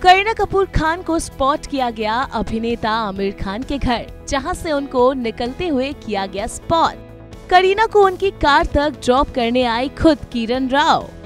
करीना कपूर खान को स्पॉट किया गया अभिनेता आमिर खान के घर, जहां से उनको निकलते हुए किया गया स्पॉट। करीना को उनकी कार तक ड्रॉप करने आई खुद किरण राव।